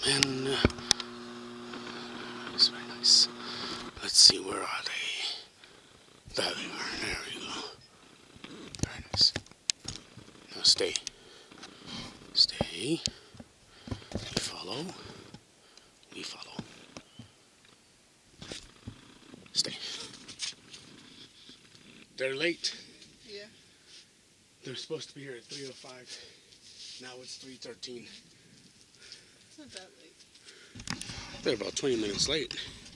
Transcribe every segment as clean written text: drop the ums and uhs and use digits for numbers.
And it's very nice. Let's see, where are they? There they are. There we go. Very nice. Now stay. Stay. We follow. We follow. Stay. They're late. Yeah. They're supposed to be here at 3:05. Now it's 3:13. It's not that late. They're about 20 minutes late.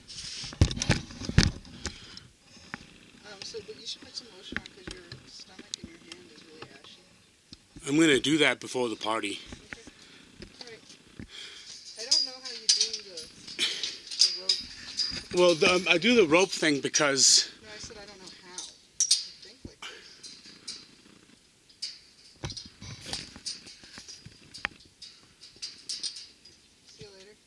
But you should put some lotion on because your stomach and your hand is really ashy. I'm going to do that before the party. Okay. Alright. I don't know how you do the rope. Well, I do the rope thing because... No, I said I don't know how. I think like this. See you later.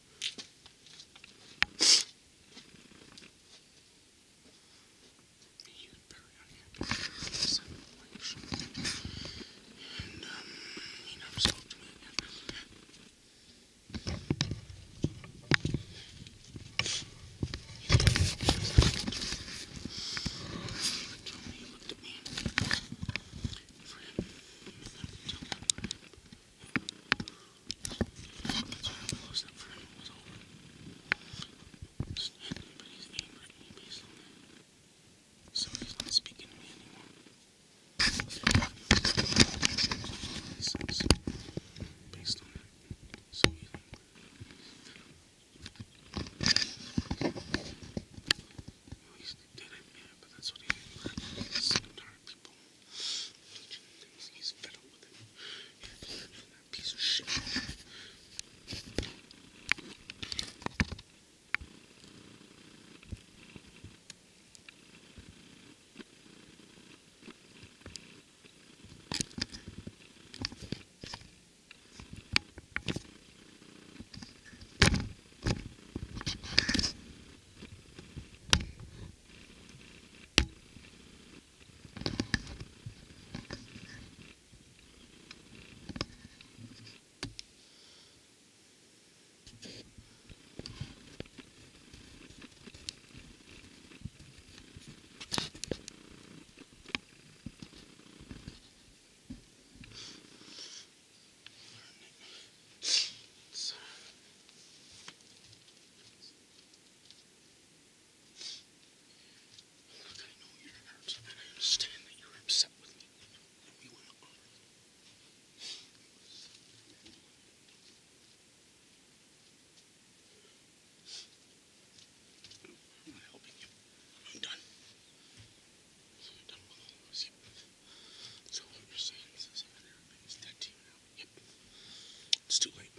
It's too late.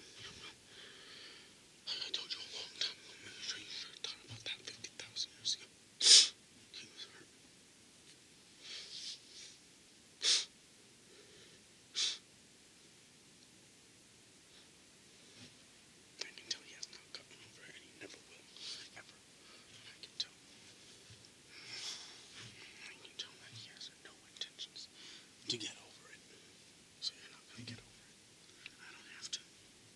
I told you a long time ago. I'm sure you should have thought about that 50,000 years ago. He was hurt. I can tell he has not gotten over it, and he never will. Ever. I can tell. I can tell that he has no intentions to get over it. So you're not going to get over it. I don't have to.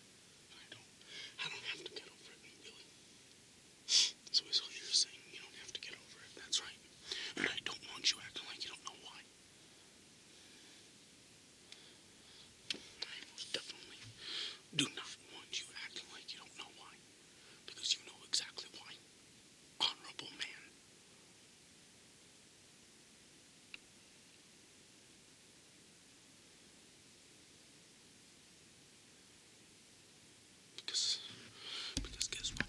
I don't have to get over it, really. So is all you're saying, you don't have to get over it. That's right. And I don't want you acting like you don't know why. I most definitely do not want you acting like you don't know why. Because you know exactly why. Honorable man. Because guess what?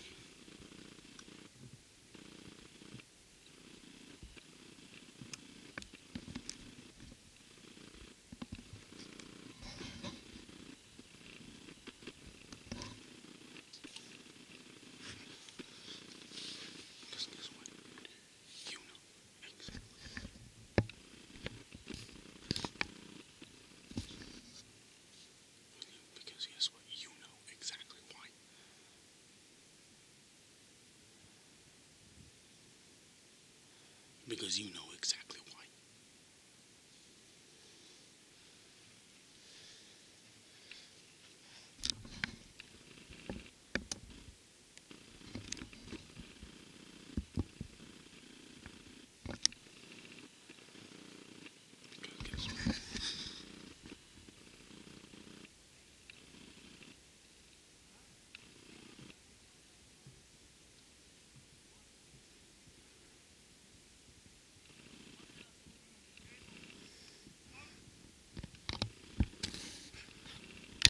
Because guess what? You know exactly. Because guess what? You know exactly why. Because you know